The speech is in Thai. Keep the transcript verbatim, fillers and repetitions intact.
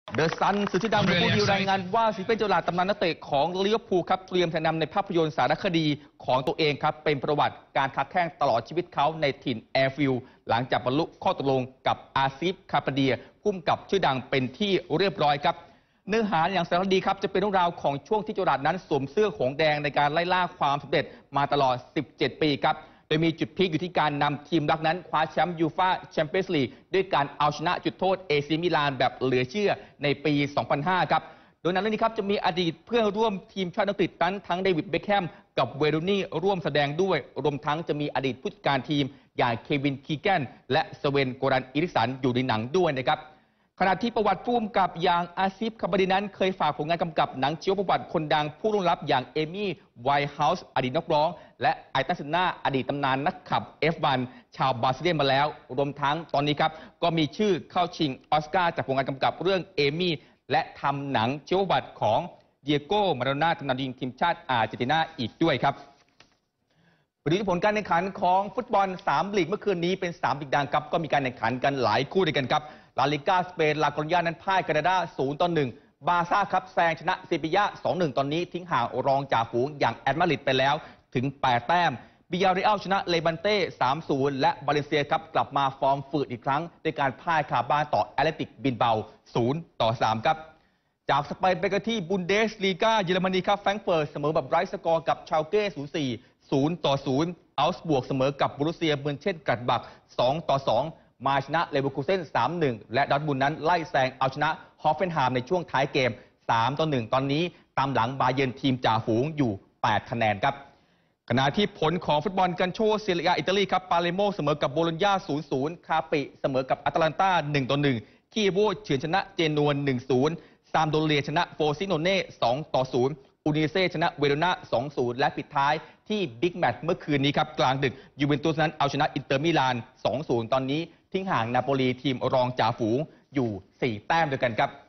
เดอะซันสื่อชื่อดังผู้ดีรายงานว่าซิเปนโจลาตำนานนักเตะของลิเวอร์พูลครับเตรียมถ่ายทำในภาพยนตร์สารคดีของตัวเองครับเป็นประวัติการค้าแข่งตลอดชีวิตเขาในถิ่นแอร์ฟิลด์หลังจากบรรลุข้อตกลงกับอาซิฟคาปาเดียผู้กำกับชื่อดังเป็นที่เรียบร้อยครับเนื้อหาอย่างสารคดีครับจะเป็นเรื่องราวของช่วงที่โจลานั้นสวมเสื้อหงแดงในการไล่ล่าความสำเร็จมาตลอดสิบเจ็ดปีครับโดยมีจุดพีคอยู่ที่การนำทีมรักนั้นคว้าแชมป์ยูฟ่าแชมเปี้ยนส์ลีกด้วยการเอาชนะจุดโทษเอซีมิลานแบบเหลือเชื่อในปี สองพันห้า ครับโดยในเรื่องนี้ครับจะมีอดีตเพื่อนร่วมทีมชาติอังกฤษนั้นทั้งเดวิดเบคแฮมกับเวโรนี่ร่วมแสดงด้วยรวมทั้งจะมีอดีตผู้จัดการทีมอย่างเควินคีแกนและสเวนโกรันอิริสันอยู่ในหนังด้วยนะครับขณะที่ประวัติผู้กำกับอย่างอาซิฟคาบาดีนั้นเคยฝากผลงานกำกับหนังชีวประวัติคนดังผู้ล่วงลับอย่างเอมี่ไวท์เฮาส์อดีตนักร้องและไอตันเซนนาอดีตตำนานนักขับ เอฟ วัน ชาวบราซิเลียนมาแล้วรวมทั้งตอนนี้ครับก็มีชื่อเข้าชิงออสการ์จากผลงานกำกับเรื่องเอมี่และทำหนังชีวประวัติของเดียโก้มาราโดน่าตำนานยิงทีมชาติอาร์เจนตินาอีกด้วยครับไปดูผลการแข่งขันของฟุตบอลสามลีกเมื่อคืนนี้เป็นสามลีกดังครับก็มีการแข่งขันกันหลายคู่ด้วยกันครับลาลิก้าสเปนลากรอนยานั้นพ่ายกานาดาศูนย์ต่อหนึ่งบาซ่าครับแซงชนะเซบีย่า สองหนึ่ง ตอนนี้ทิ้งห่างรองจ่าฝูงอย่างแอตมาดริดไปแล้วถึงแปดแต้มบิยาเรอัลชนะเลบันเต้ สามศูนย์ และบาเลนเซียครับกลับมาฟอร์มฝืดอีกครั้งด้วยการพ่ายคาบ้านต่อแอตเลติกบินเบา ศูนย์ต่อสาม ครับจากสเปนไปกันที่บุนเดสลีกาเยอรมนีครับแฟรงก์เฟิร์ตเสมอแบบไร้สกอร์กับชาลเก้ ศูนย์สี่ ศูนย์ต่อศูนย์อัลส์บวกเสมอกับบรูเซียเมือนเช่นกัดบัก สองต่อสองมาชนะเลเวอร์คูเซ่น สามหนึ่ง และดอร์ทมุนด์นั้นไล่แซงเอาชนะฮอฟเฟนไฮม์ในช่วงท้ายเกม สามต่อหนึ่ง ตอนนี้ตามหลังบาเยิร์นทีมจ่าฝูงอยู่แปดคะแนนครับขณะที่ผลของฟุตบอลกันโชเซเรียอิตาลีครับปาเลโมเสมอกับโบโลญญา ศูนย์ศูนย์ คาปิเสมอกับอาตาลันตา หนึ่งต่อหนึ่ง คีโวเฉือนชนะเจนัว หนึ่งศูนย์ ซามโดเรียชนะโฟซิโนเน่ สองต่อศูนย์ อูนิเซ่ชนะเวโรนา สองศูนย์ และปิดท้ายที่บิ๊กแมตช์เมื่อคืนนี้ครับกลางดึกยูเวนตุสนั้นเอาชนะอินเตอร์มิลาน สองศูนย์ ตอนนี้ทิ้งห่างนาโปลีทีมรองจ่าฝูงอยู่สี่แต้มด้วยกันครับ